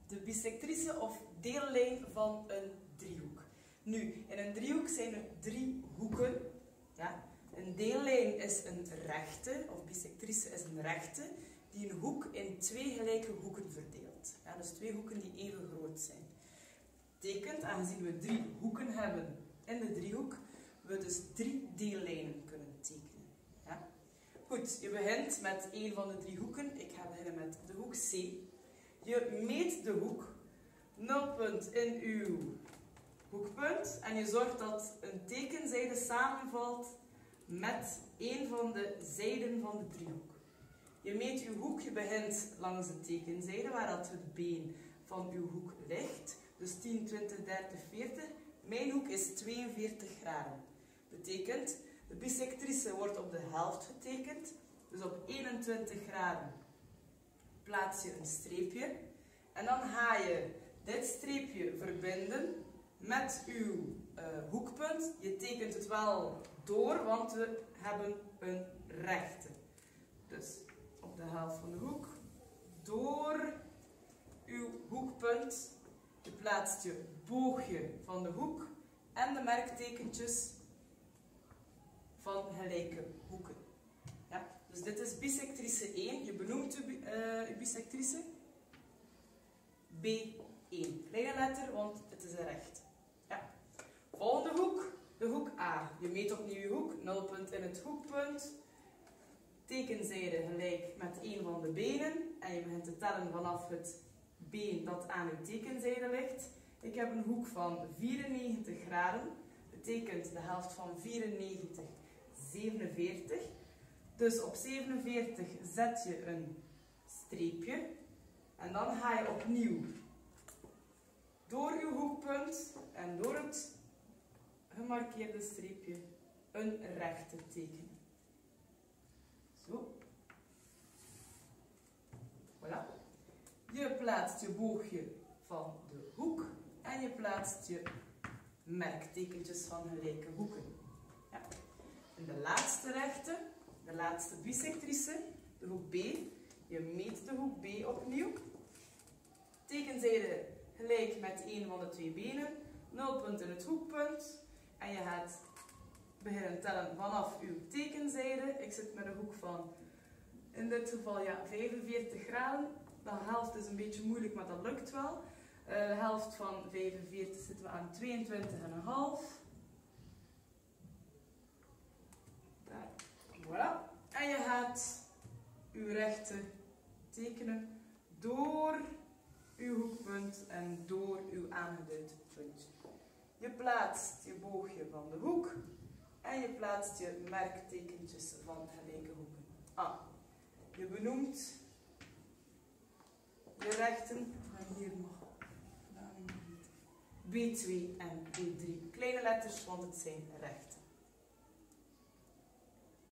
de bisectrice of deellijn van een driehoek. Nu, in een driehoek zijn er 3 hoeken. Ja? Een deellijn is een rechte, of bisectrice is een rechte, die een hoek in 2 gelijke hoeken verdeelt. Ja, dus 2 hoeken die even groot zijn. Betekent, aangezien we 3 hoeken hebben in de driehoek, we dus 3 deellijnen kunnen tekenen. Ja? Goed, je begint met een van de 3 hoeken. Ik ga beginnen met de hoek C. Je meet de hoek, 0 punt in uw hoekpunt en je zorgt dat een tekenzijde samenvalt met een van de zijden van de driehoek. Je meet uw hoek, je begint langs de tekenzijde waar dat het been van uw hoek ligt. Dus 10, 20, 30, 40. Mijn hoek is 42 graden. Betekent, de bisectrice wordt op de helft getekend. Dus op 21 graden plaats je een streepje. En dan ga je dit streepje verbinden met uw hoekpunt. Je tekent het wel door, want we hebben een rechte. Dus op de helft van de hoek, door uw hoekpunt. Je plaatst je boogje van de hoek en de merktekentjes van gelijke hoeken. Ja? Dus dit is bisectrice 1. Je benoemt je bisectrice B1. Kleine letter, want het is een recht. Ja. Volgende hoek, de hoek A. Je meet opnieuw je hoek, 0 punt in het hoekpunt. Tekenzijde gelijk met een van de benen. En je begint te tellen vanaf het been dat aan uw tekenzijde ligt. Ik heb een hoek van 94 graden. Betekent de helft van 94, 47. Dus op 47 zet je een streepje. En dan ga je opnieuw door uw hoekpunt en door het gemarkeerde streepje een rechte tekenen. Zo. Voilà. Je plaatst je boogje van de hoek en je plaatst je merktekentjes van gelijke hoeken. Ja. En de laatste rechte, de laatste bisectrice, de hoek B. Je meet de hoek B opnieuw. Tekenzijde gelijk met een van de 2 benen. 0 punt in het hoekpunt. En je gaat beginnen tellen vanaf uw tekenzijde. Ik zit met een hoek van, in dit geval ja, 45 graden. De helft is een beetje moeilijk, maar dat lukt wel. De helft van 45 zitten we aan 22,5. Daar. Voilà. En je gaat uw rechte tekenen door uw hoekpunt en door uw aangeduid puntje. Je plaatst je boogje van de hoek en je plaatst je merktekentjes van gelijke hoeken. Je benoemt de rechten van hier nog B2 en B3. Kleine letters, want het zijn rechten.